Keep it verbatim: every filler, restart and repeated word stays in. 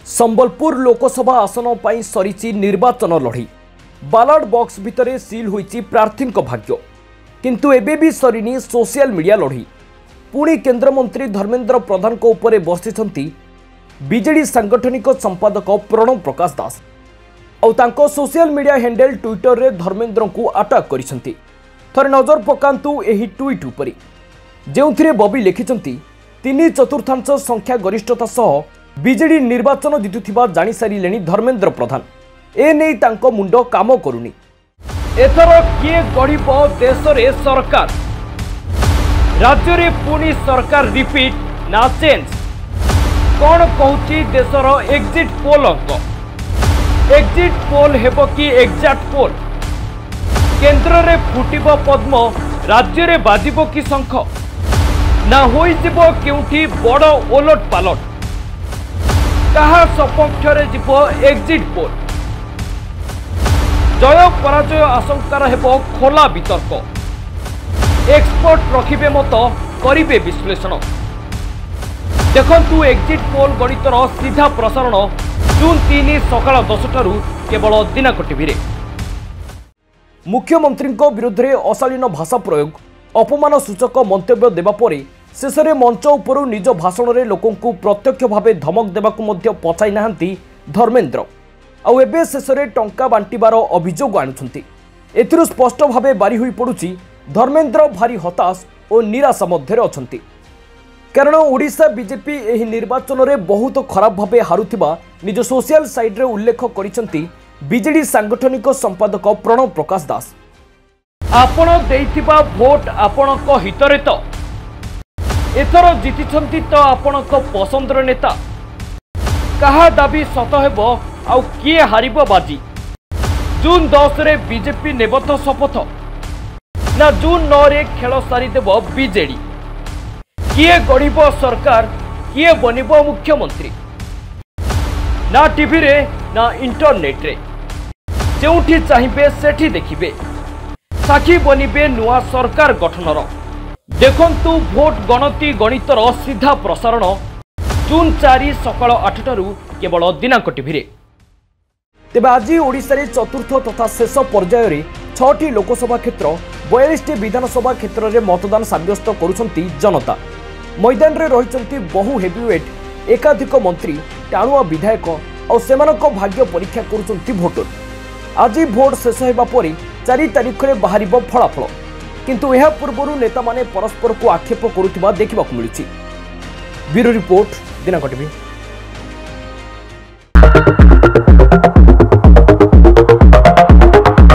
संबलपुर लोकसभा आसन पर सरी निर्वाचन लड़ी बालाट बॉक्स भितर सील होईची प्रार्थी भाग्य किंतु एबे भी सरीनी सोशल मीडिया लड़ी पुणी केंद्रमंत्री धर्मेंद्र प्रधान को उपरे बसिछंती बीजेडी सांगठनिक संपादक प्रणव प्रकाश दास और तांको सोशल मीडिया हैंडल ट्विटर रे धर्मेंद्र को अटैक करिसंती। थरे नजर पकांतु एही ट्वीट उपरि जेउथिरे बबी लिखिसंती तीन चतुर्थांश संख्या गरिष्ठता सह बीजेडी निर्वाचन जितुथिबा जानि सारिलेनी धर्मेंद्र प्रधान ए नै तांको मुंड काम करूनी। एथर किए गढ़िब देश रे सरकार राज्य रे पुणी सरकार रिपीट ना चेंज कौन कहूची देशर एग्जिट पोल अंक एग्जिट पोल हेब कि एग्जैक्ट पोल केंद्र रे फुटिब पद्म राज्य रे बाजिब कि शंख ना होइजिब केउठी बड़ ओलट पालट कहा सपक्ष रे जीव एग्जिट पोल जय पराजय आशंकार हेब खोला वितर्क एक्सपर्ट रखिबे मत करिबे विश्लेषण। देखंतु एग्जिट पोल गणितर सीधा प्रसारण जून तीन सकाळ दस टारू केवल दिनांक टीवी रे। मुख्यमंत्री विरुद्ध में अशालीन भाषा प्रयोग अपमान सूचक मंतव्य देवा परे शेष में मंच उपरू निज भाषण में लोक प्रत्यक्ष भाव धमक देवाक पचाई नाहांती धर्मेंद्र आउ एबे शेष में टंका बांटिबार अभियोग आणुछंती। एथिरु स्पष्ट भाव बारी हुई पड़ुछि धर्मेंद्र भारी हताश और निराशा मध्य अछंती कारण ओडिशा बीजेपी एही निर्वाचन में बहुत खराब भाव हारुथिबा निज सोशल साइट रे उल्लेख करिसंती बीजेडी सांगठनिक संपादक प्रणव प्रकाश दास। आपण देइथिबा भोट आपणक हितरे तो एथर जीतिछंती तो आपणक पसंदर नेता कहा दाबी सत हेब आउ किए हारिब बाजी। जून दस रे बीजेपी नेबत शपथ ना जून नौ रे खेल सारिदेव बीजेडी किए गढ़िब सरकार किए बनिब मुख्यमंत्री ना टीवी रे ना इंटरनेट रे जोठी चाहिए सेठी देखिबे साक्षी बनिबे नुआ सरकार गठनर। देखंतु भोट गणति गणितर सीधा प्रसारण जून चार सकाळ आठ टारू केवल दिनांक टीवी रे। तेबे आज ओडिशा रे चतुर्थ तथा शेष पर्याय रे छठी लोकसभा क्षेत्र बयालीस टी विधानसभा क्षेत्र रे मतदान साब्यस्त करुछंती जनता। मैदान रे रहिचंती बहु हेवीवेट एकाधिक मंत्री टाणुआ विधायक और सेमानक भाग्य परीक्षा करुछंती भोटर। आज भोट शेष हेबा परे चार तारिख रे बाहरिबो फलाफल किंतु एहा पूर्वरु नेता माने परस्पर को आक्षेप करुथिबा देखिबाकु मिलुछि। ब्यूरो रिपोर्ट दिनांक टीवी।